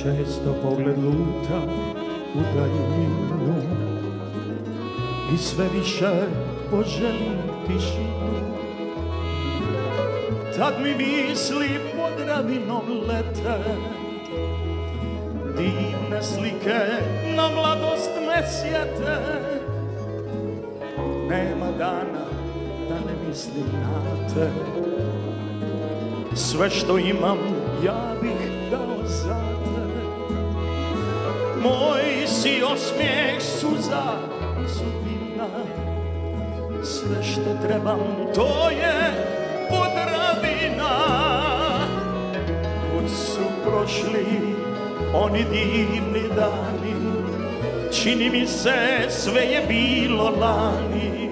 Često pogled luta u daljinu i sve više poželim tišinu. Tad mi misli Podravinom lete, divne slike na mladost me sjete. Nema dana da ne mislim na te, sve što imam ja bih dao za te. Moj si osmijeh, suza i sudbina, sve što trebam to je Podravina. Kud su prošli oni divni dani, čini mi se sve je bilo lani.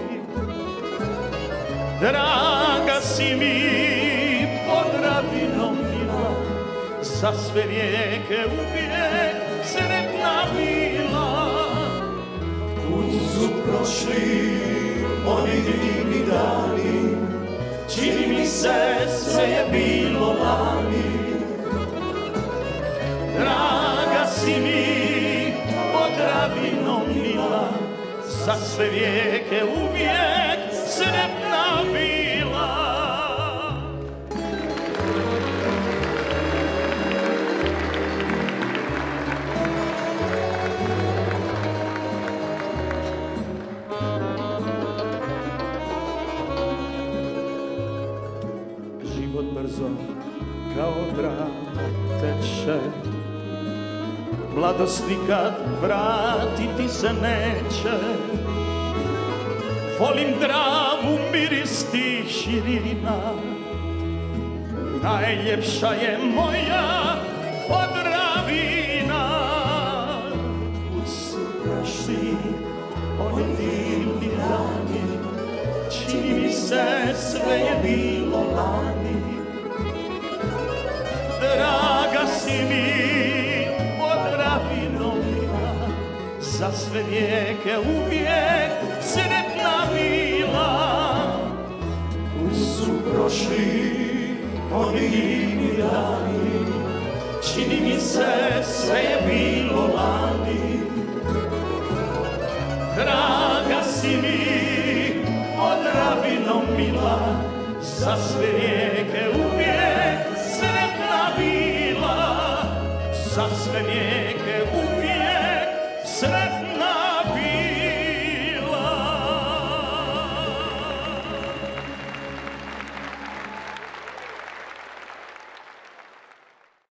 Draga si mi Podravino mila, za sve vijeke uvijek sretna bila. Kud su prošli oni divni dani, čini mi se sve je bilo lani. Draga si mi Podravino mila, za sve vijeke uvijek sretna bila. Život brzo kao Drava teče, mladost nikad vratiti se neće. Volim Dravu, miris tih širina, najljepša je moja Podravina. Kud su prošli oni divni dani, čini mi se sve je bilo lani. Draga si mi Podravino mila, za sve vijeke uvijek sretna bila. Kud su prošli oni divni dani, čini mi se sve je bilo lani. Draga si mi Podravino mila, za sve vijeke uvijek sretna bila. Za sve vijeke uvijek sretna bila.